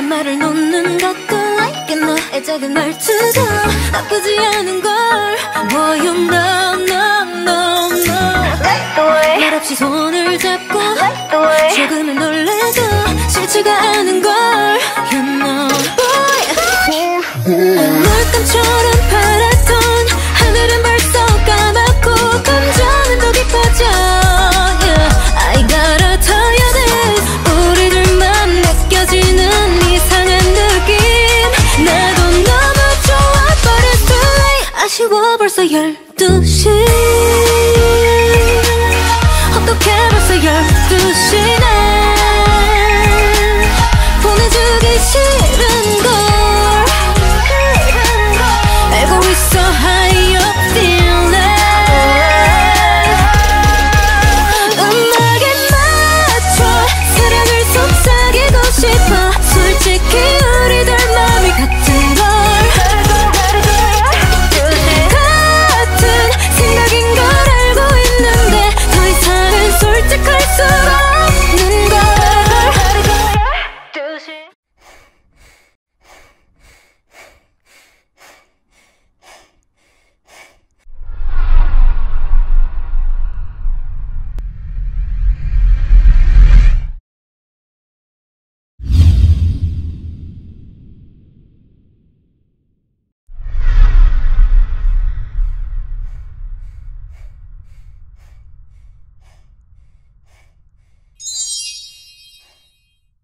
말을 놓는 것도 like it 너의 작은 말투도 나쁘지 않은걸 Boy you know no no no 말없이 손을 잡고 조금은 놀래도 싫지가 않은걸 You know Boy 물감처럼 파랗던 하늘은 벌써 까맣고 감정은 더 깊어져 Yeah I gotta tell you this 우리들만 느껴지는 이상한 느낌 나도 너무 좋아 But it's too late 아쉬워 벌써 12시 어떡해 벌써 12시네